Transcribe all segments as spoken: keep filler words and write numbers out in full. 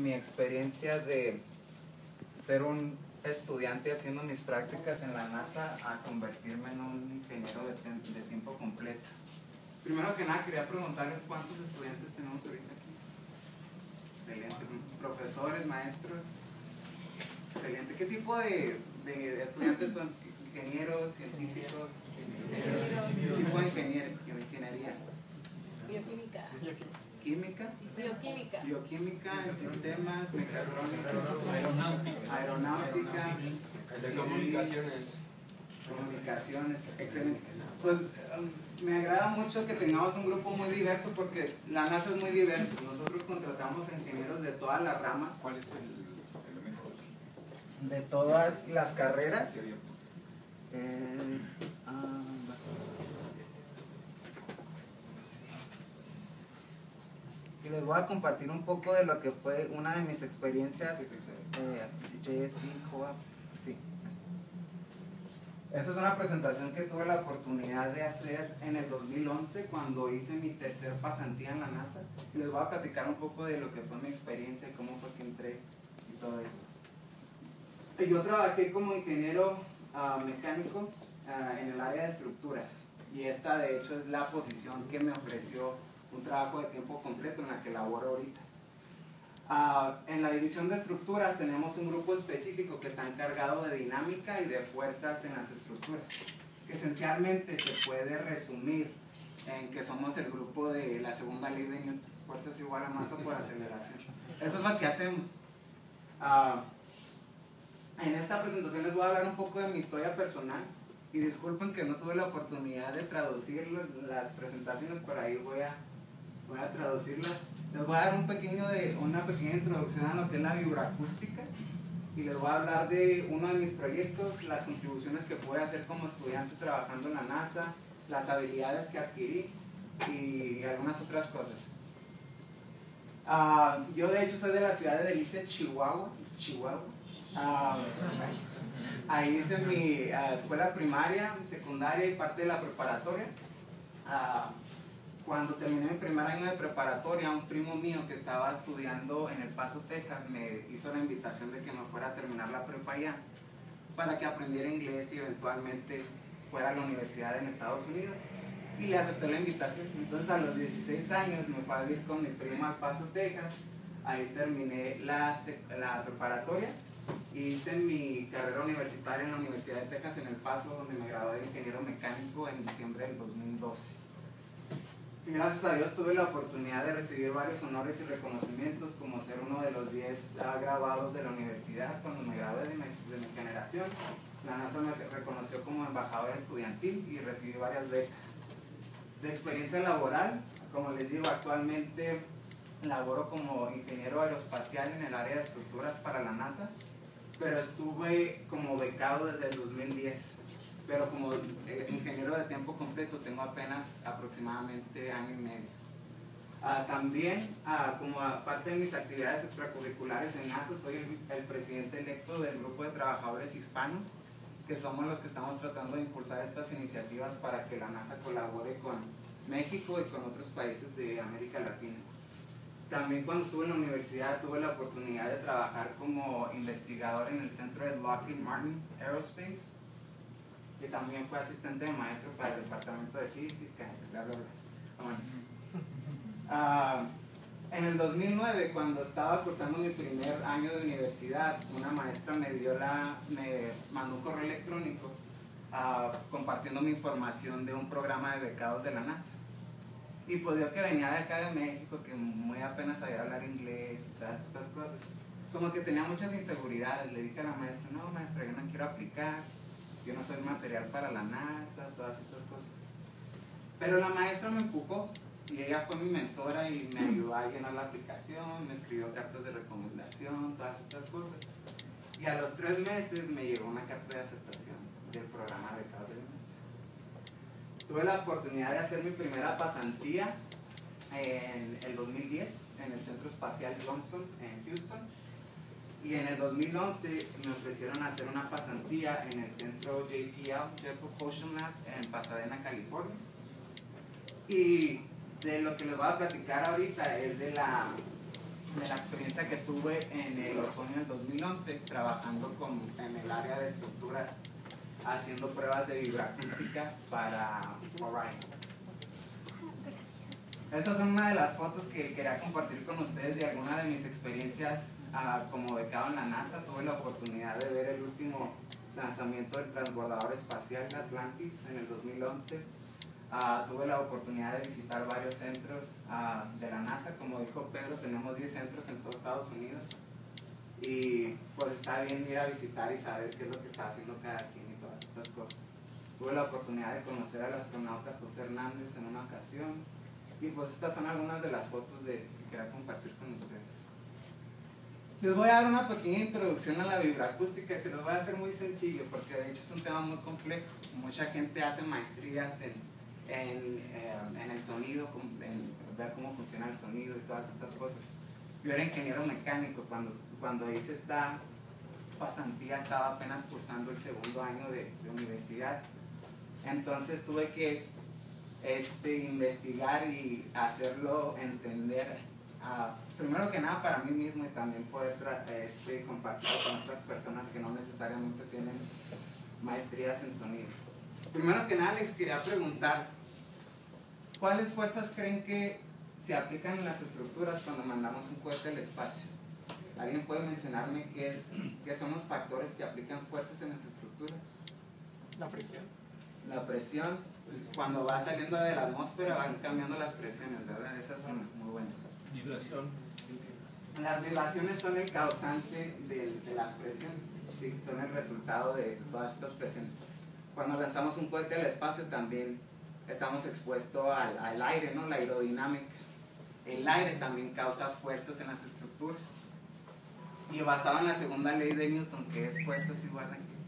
mi experiencia de ser un estudiante haciendo mis prácticas en la NASA a convertirme en un ingeniero de, de tiempo completo. Primero que nada quería preguntarles cuántos estudiantes tenemos ahorita aquí. Excelente. Profesores, maestros. Excelente. ¿Qué tipo de, de estudiantes son? ¿Ingenieros, científicos? ¿Qué tipo de ingenier ingeniería? Bioquímica. ¿Química? Bioquímica. Bioquímica, en sistemas, mecatrónica, aeronáutica, aeronáutica, de comunicaciones. Comunicaciones, excelente. Pues um, me agrada mucho que tengamos un grupo muy diverso porque la NASA es muy diversa. Nosotros contratamos ingenieros de todas las ramas. ¿Cuál es el elemento? De todas las carreras. Eh, ah, y les voy a compartir un poco de lo que fue una de mis experiencias. Eh, J S C, COAP, sí. Esta es una presentación que tuve la oportunidad de hacer en el dos mil once cuando hice mi tercer pasantía en la NASA. Y les voy a platicar un poco de lo que fue mi experiencia y cómo fue que entré y todo esto. Yo trabajé como ingeniero uh, mecánico uh, en el área de estructuras y esta de hecho es la posición que me ofreció un trabajo de tiempo completo en la que laboro ahorita. Uh, en la división de estructuras tenemos un grupo específico que está encargado de dinámica y de fuerzas en las estructuras, que esencialmente se puede resumir en que somos el grupo de la segunda ley de Newton, fuerza es igual a masa por aceleración. Eso es lo que hacemos. Uh, En esta presentación les voy a hablar un poco de mi historia personal y disculpen que no tuve la oportunidad de traducir las presentaciones, pero ahí voy a, voy a traducirlas. Les voy a dar un pequeño de, una pequeña introducción a lo que es la vibroacústica y les voy a hablar de uno de mis proyectos, las contribuciones que pude hacer como estudiante trabajando en la NASA, las habilidades que adquirí y algunas otras cosas. Uh, yo de hecho soy de la ciudad de Delicia, Chihuahua, Chihuahua. Uh, ahí hice mi uh, escuela primaria, secundaria y parte de la preparatoria. Uh, cuando terminé mi primer año de preparatoria, un primo mío que estaba estudiando en El Paso, Texas, me hizo la invitación de que me fuera a terminar la prepa allá para que aprendiera inglés y eventualmente fuera a la universidad en Estados Unidos. Y le acepté la invitación. Entonces a los dieciséis años me fui a vivir con mi primo al Paso, Texas. Ahí terminé la, la preparatoria. Hice mi carrera universitaria en la Universidad de Texas en El Paso, donde me gradué de ingeniero mecánico en diciembre del dos mil doce. Y gracias a Dios tuve la oportunidad de recibir varios honores y reconocimientos, como ser uno de los diez graduados de la universidad cuando me gradué de mi, de mi generación. La NASA me reconoció como embajador estudiantil y recibí varias becas. De experiencia laboral, como les digo, actualmente laboro como ingeniero aeroespacial en el área de estructuras para la NASA, pero estuve como becado desde el dos mil diez, pero como eh, ingeniero de tiempo completo tengo apenas aproximadamente año y medio. Uh, también, uh, como parte de mis actividades extracurriculares en NASA, soy el, el presidente electo del grupo de trabajadores hispanos, que somos los que estamos tratando de impulsar estas iniciativas para que la NASA colabore con México y con otros países de América Latina. También cuando estuve en la universidad tuve la oportunidad de trabajar como investigador en el centro de Lockheed Martin Aerospace y también fui asistente de maestro para el departamento de física, bla, bla, bla. Bueno. Uh, en el dos mil nueve, cuando estaba cursando mi primer año de universidad, una maestra me dio la, me mandó un correo electrónico uh, compartiendo mi información de un programa de becados de la NASA. Y pues yo que venía de acá de México, que muy apenas sabía hablar inglés y todas estas cosas, como que tenía muchas inseguridades. Le dije a la maestra, no maestra, yo no quiero aplicar, yo no soy material para la NASA, todas estas cosas. Pero la maestra me empujó y ella fue mi mentora y me ayudó a llenar la aplicación, me escribió cartas de recomendación, todas estas cosas. Y a los tres meses me llegó una carta de aceptación del programa de becados de la NASA. Tuve la oportunidad de hacer mi primera pasantía en el dos mil diez en el Centro Espacial Johnson en Houston y en el dos mil once me ofrecieron hacer una pasantía en el centro J P L, Jet Propulsion Lab, en Pasadena, California. Y de lo que les voy a platicar ahorita es de la de la experiencia que tuve en el otoño del dos mil once trabajando con, en el área de estructuras, haciendo pruebas de vibroacústica para Orion. Estas son una de las fotos que quería compartir con ustedes de alguna de mis experiencias uh, como becado en la NASA. Tuve la oportunidad de ver el último lanzamiento del transbordador espacial Atlantis en el dos mil once. Uh, tuve la oportunidad de visitar varios centros uh, de la NASA. Como dijo Pedro, tenemos diez centros en todo Estados Unidos. Y pues está bien ir a visitar y saber qué es lo que está haciendo cada quien y todas estas cosas. Tuve la oportunidad de conocer al astronauta José Hernández en una ocasión. Y pues estas son algunas de las fotos de, que quería compartir con ustedes. Les voy a dar una pequeña introducción a la vibroacústica y se los voy a hacer muy sencillo porque de hecho es un tema muy complejo. Mucha gente hace maestrías en, en, eh, en el sonido, en ver cómo funciona el sonido y todas estas cosas. Yo era ingeniero mecánico, cuando, cuando hice esta pasantía estaba apenas cursando el segundo año de, de universidad. Entonces tuve que Este, investigar y hacerlo entender, uh, primero que nada para mí mismo y también poder este, compartirlo con otras personas que no necesariamente tienen maestrías en sonido. Primero que nada les quería preguntar, ¿cuáles fuerzas creen que se aplican en las estructuras cuando mandamos un cohete al espacio? ¿Alguien puede mencionarme qué, es, qué son los factores que aplican fuerzas en las estructuras? La presión. La presión. Cuando va saliendo de la atmósfera van cambiando las presiones, ¿verdad? Esas son muy buenas. Vibración. Las vibraciones son el causante de, de las presiones, sí, son el resultado de todas estas presiones. Cuando lanzamos un cohete al espacio también estamos expuestos al, al aire, ¿no? La aerodinámica. El aire también causa fuerzas en las estructuras. Y basado en la segunda ley de Newton, que es fuerzas igual a qué.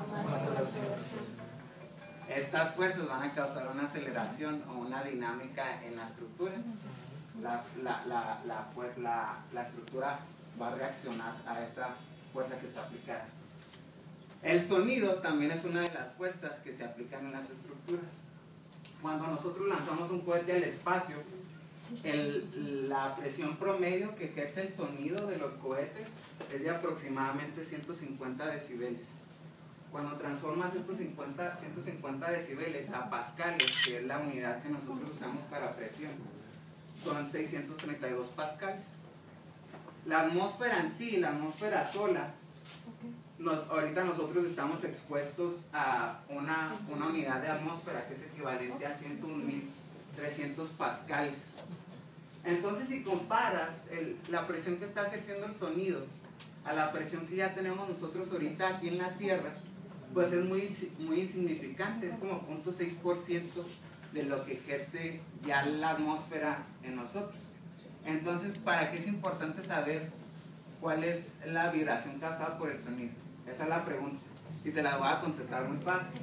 Estas fuerzas van a causar una aceleración o una dinámica en la estructura. La, la, la, la, la, la estructura va a reaccionar a esa fuerza que está aplicada. El sonido también es una de las fuerzas que se aplican en las estructuras. Cuando nosotros lanzamos un cohete al espacio, el, la presión promedio que ejerce el sonido de los cohetes es de aproximadamente ciento cincuenta decibeles. Cuando transformas estos cincuenta, ciento cincuenta decibeles a pascales, que es la unidad que nosotros usamos para presión, son seiscientos treinta y dos pascales. La atmósfera en sí, la atmósfera sola, nos, ahorita nosotros estamos expuestos a una, una unidad de atmósfera que es equivalente a ciento un mil trescientos pascales. Entonces, si comparas el, la presión que está ejerciendo el sonido a la presión que ya tenemos nosotros ahorita aquí en la Tierra, pues es muy, muy insignificante, es como cero punto seis por ciento de lo que ejerce ya la atmósfera en nosotros. Entonces, ¿para qué es importante saber cuál es la vibración causada por el sonido? Esa es la pregunta y se la voy a contestar muy fácil.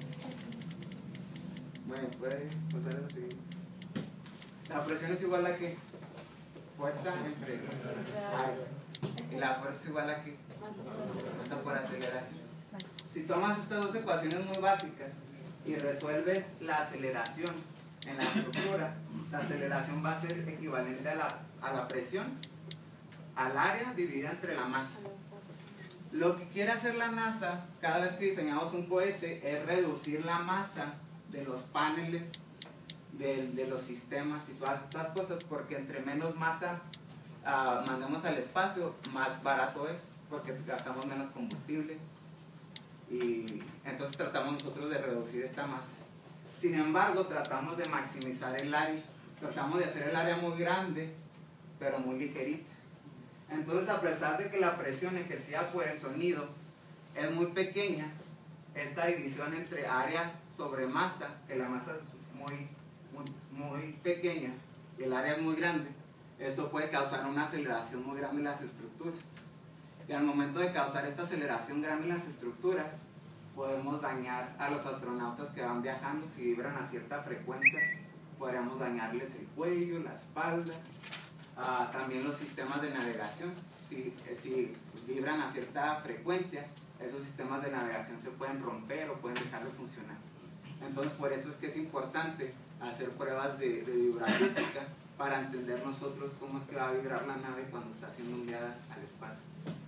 Bueno, puede pasar a lo siguiente. La presión es igual a ¿qué? Fuerza entre aire. Y la fuerza es igual a ¿qué? Masa por aceleración. Si tomas estas dos ecuaciones muy básicas y resuelves la aceleración en la estructura, la aceleración va a ser equivalente a la, a la presión, al área dividida entre la masa. Lo que quiere hacer la NASA cada vez que diseñamos un cohete es reducir la masa de los paneles, de, de los sistemas y todas estas cosas, porque entre menos masa uh, mandemos al espacio, más barato es, porque gastamos menos combustible. Y entonces tratamos nosotros de reducir esta masa. Sin embargo, tratamos de maximizar el área. Tratamos de hacer el área muy grande, pero muy ligerita. Entonces, a pesar de que la presión ejercida por el sonido es muy pequeña, esta división entre área sobre masa, que la masa es muy, muy, muy pequeña y el área es muy grande, esto puede causar una aceleración muy grande en las estructuras. Y al momento de causar esta aceleración grande en las estructuras, podemos dañar a los astronautas que van viajando. Si vibran a cierta frecuencia, podríamos dañarles el cuello, la espalda, uh, también los sistemas de navegación. Si, si vibran a cierta frecuencia, esos sistemas de navegación se pueden romper o pueden dejar de funcionar. Entonces, por eso es que es importante hacer pruebas de, de vibroacústica para entender nosotros cómo es que va a vibrar la nave cuando está siendo enviada al espacio.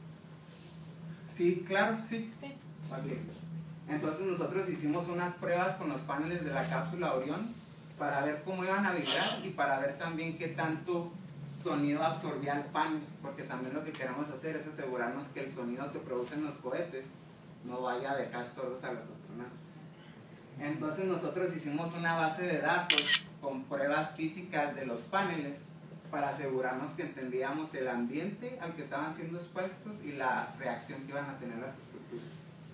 Sí, claro, sí. Sí. Ok. Entonces nosotros hicimos unas pruebas con los paneles de la cápsula Orión para ver cómo iban a vibrar y para ver también qué tanto sonido absorbía el panel, porque también lo que queremos hacer es asegurarnos que el sonido que producen los cohetes no vaya a dejar sordos a los astronautas. Entonces nosotros hicimos una base de datos con pruebas físicas de los paneles para asegurarnos que entendíamos el ambiente al que estaban siendo expuestos y la reacción que iban a tener las estructuras.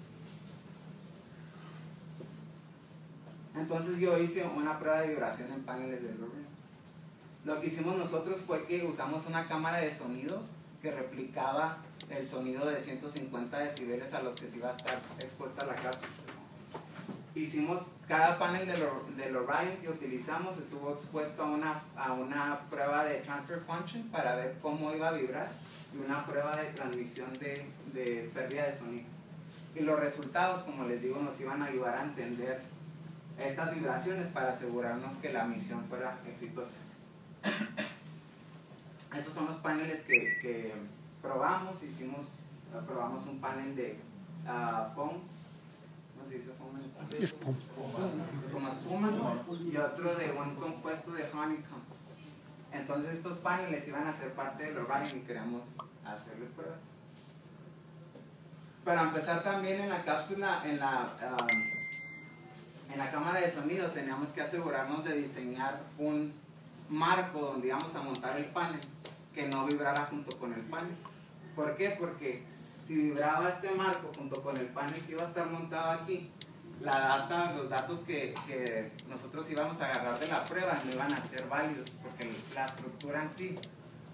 Entonces yo hice una prueba de vibración en paneles de Louvre. Lo que hicimos nosotros fue que usamos una cámara de sonido que replicaba el sonido de ciento cincuenta decibeles a los que se iba a estar expuesta la cápsula. Hicimos, cada panel del, del Orion que utilizamos estuvo expuesto a una, a una prueba de transfer function para ver cómo iba a vibrar y una prueba de transmisión de, de pérdida de sonido. Y los resultados, como les digo, nos iban a ayudar a entender estas vibraciones para asegurarnos que la misión fuera exitosa. Estos son los paneles que, que probamos. Hicimos, probamos un panel de uh, foam, ¿cómo se dice foam? Espuma. Como espuma, y otro de un compuesto de honeycomb. Entonces estos paneles iban a ser parte del Orion y queríamos hacerles pruebas. Para empezar también en la cápsula, en la, um, en la cámara de sonido teníamos que asegurarnos de diseñar un marco donde íbamos a montar el panel que no vibrara junto con el panel. ¿Por qué? Porque si vibraba este marco junto con el panel que iba a estar montado aquí, la data, los datos que, que nosotros íbamos a agarrar de la prueba no iban a ser válidos porque la estructura en sí,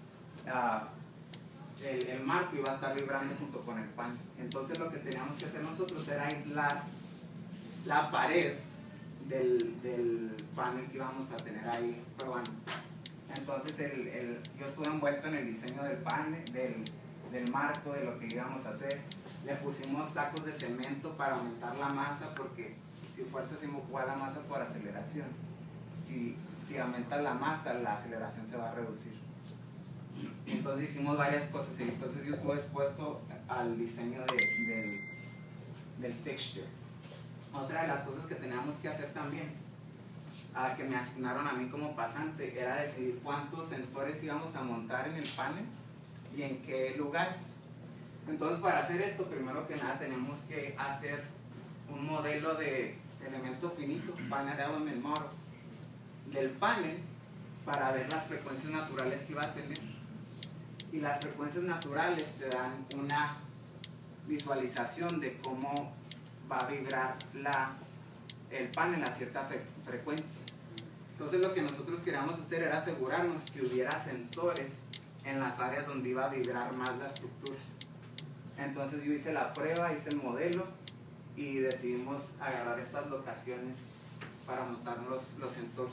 uh, el, el marco iba a estar vibrando junto con el panel. Entonces lo que teníamos que hacer nosotros era aislar la pared Del, del panel que íbamos a tener ahí probando. Entonces el, el, yo estuve envuelto en el diseño del panel, del, del marco, de lo que íbamos a hacer. Le pusimos sacos de cemento para aumentar la masa, porque si fuerza se igual la masa por aceleración. Si, si aumenta la masa, la aceleración se va a reducir. Entonces hicimos varias cosas y entonces yo estuve expuesto al diseño de, del, del fixture. Otra de las cosas que teníamos que hacer también, a que me asignaron a mí como pasante, era decidir cuántos sensores íbamos a montar en el panel y en qué lugares. Entonces para hacer esto, primero que nada tenemos que hacer un modelo de elemento finito, panel element model, del panel para ver las frecuencias naturales que iba a tener. Y las frecuencias naturales te dan una visualización de cómo va a vibrar la, el panel a cierta fre frecuencia. Entonces lo que nosotros queríamos hacer era asegurarnos que hubiera sensores en las áreas donde iba a vibrar más la estructura. Entonces yo hice la prueba, hice el modelo y decidimos agarrar estas locaciones para montar los, los sensores.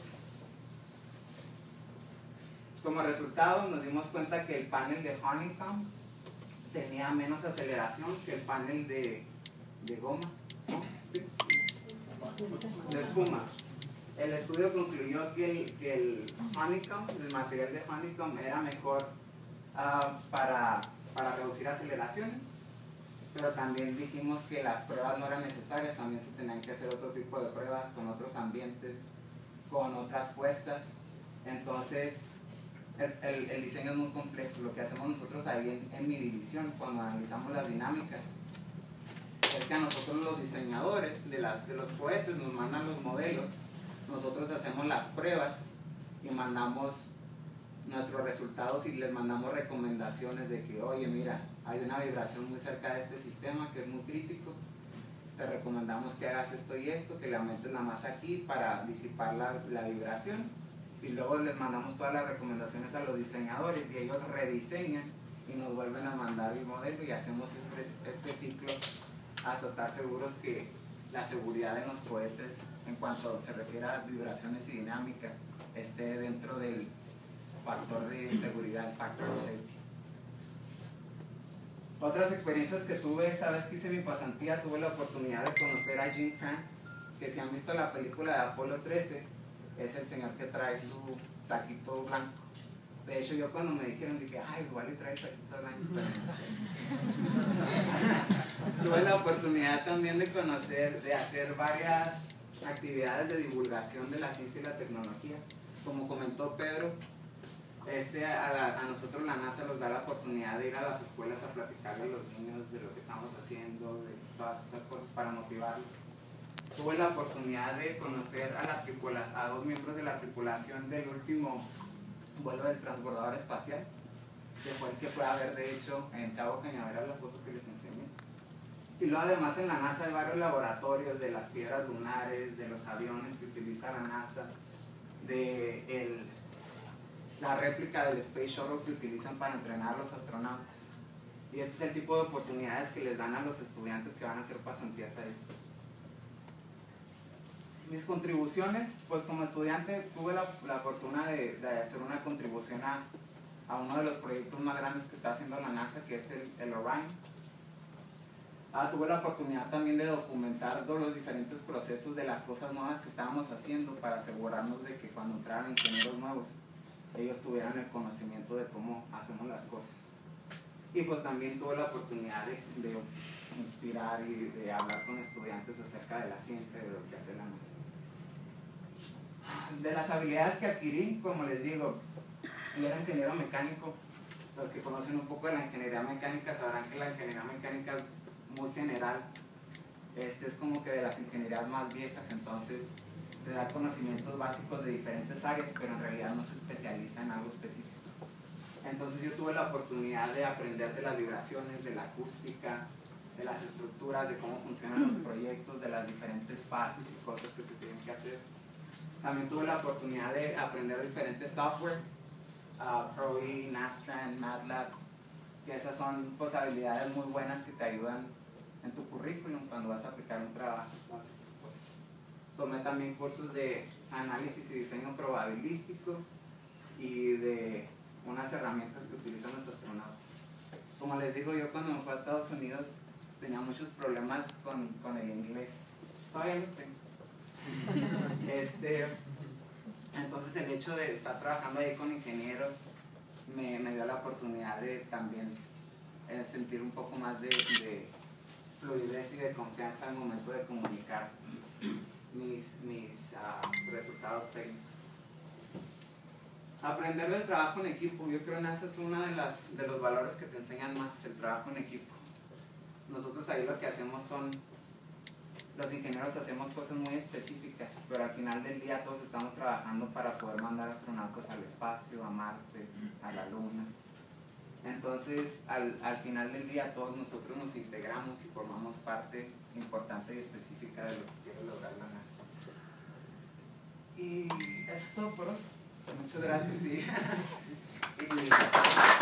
Como resultado nos dimos cuenta que el panel de honeycomb tenía menos aceleración que el panel de, de goma. ¿Sí? De espuma. El estudio concluyó que el, que el honeycomb, el material de honeycomb era mejor uh, para, para reducir aceleraciones, pero también dijimos que las pruebas no eran necesarias, también se tenían que hacer otro tipo de pruebas con otros ambientes, con otras fuerzas. Entonces el, el, el diseño es muy complejo. Lo que hacemos nosotros ahí en, en mi división, cuando analizamos las dinámicas, es que a nosotros los diseñadores de, la, de los cohetes nos mandan los modelos, nosotros hacemos las pruebas y mandamos nuestros resultados y les mandamos recomendaciones de que, oye, mira, hay una vibración muy cerca de este sistema que es muy crítico, te recomendamos que hagas esto y esto, que le aumentes la masa aquí para disipar la, la vibración, y luego les mandamos todas las recomendaciones a los diseñadores y ellos rediseñan y nos vuelven a mandar el modelo y hacemos este, este ciclo hasta estar seguros que la seguridad en los cohetes en cuanto se refiere a vibraciones y dinámica esté dentro del factor de seguridad, el factor of safety. Otras experiencias que tuve, esa vez que hice mi pasantía, tuve la oportunidad de conocer a Jim Kranz, que si han visto la película de Apolo trece, es el señor que trae su saquito blanco. De hecho, yo cuando me dijeron, dije, ay, igual le traes aquí todo el año. Tuve la oportunidad también de conocer, de hacer varias actividades de divulgación de la ciencia y la tecnología. Como comentó Pedro, este, a, la, a nosotros la NASA nos da la oportunidad de ir a las escuelas a platicarle a los niños de lo que estamos haciendo, de todas estas cosas para motivarlos. Tuve la oportunidad de conocer a, la tripula, a dos miembros de la tripulación del último vuelo del transbordador espacial, que fue el que puede haber de hecho en Cabo Cañaveral, la foto que les enseñé. Y luego además en la NASA hay varios laboratorios de las piedras lunares, de los aviones que utiliza la NASA, de el, la réplica del Space Shuttle que utilizan para entrenar a los astronautas. Y este es el tipo de oportunidades que les dan a los estudiantes que van a hacer pasantías ahí. Mis contribuciones, pues como estudiante tuve la, la fortuna de, de hacer una contribución a, a uno de los proyectos más grandes que está haciendo la NASA, que es el, el Orion. Ah, tuve la oportunidad también de documentar todos los diferentes procesos de las cosas nuevas que estábamos haciendo para asegurarnos de que cuando entraran ingenieros nuevos, ellos tuvieran el conocimiento de cómo hacemos las cosas. Y pues también tuve la oportunidad de, de inspirar y de hablar con estudiantes acerca de la ciencia y de lo que hace la NASA. De las habilidades que adquirí, como les digo, yo era ingeniero mecánico. Los que conocen un poco de la ingeniería mecánica sabrán que la ingeniería mecánica es muy general. Este es como que de las ingenierías más viejas, entonces te da conocimientos básicos de diferentes áreas, pero en realidad no se especializa en algo específico. Entonces yo tuve la oportunidad de aprender de las vibraciones, de la acústica, de las estructuras, de cómo funcionan los proyectos, de las diferentes fases y cosas que se tienen que hacer. También tuve la oportunidad de aprender diferentes software, uh, Pro E, Nastran, MATLAB, que esas son pues, habilidades muy buenas que te ayudan en tu currículum cuando vas a aplicar un trabajo. Tomé también cursos de análisis y diseño probabilístico y de unas herramientas que utilizan los astronautas. Como les digo, yo cuando me fui a Estados Unidos tenía muchos problemas con, con el inglés. Todavía los tengo. Este, entonces el hecho de estar trabajando ahí con ingenieros me, me dio la oportunidad de también eh, sentir un poco más de, de fluidez y de confianza al momento de comunicar mis, mis uh, resultados técnicos. Aprender del trabajo en equipo, yo creo que ese es uno de, las, de los valores que te enseñan más, el trabajo en equipo. Nosotros ahí lo que hacemos son, los ingenieros hacemos cosas muy específicas, pero al final del día todos estamos trabajando para poder mandar astronautas al espacio, a Marte, a la Luna. Entonces, al, al final del día todos nosotros nos integramos y formamos parte importante y específica de lo que quiere lograr la NASA. Y eso es todo por hoy. Muchas gracias y, y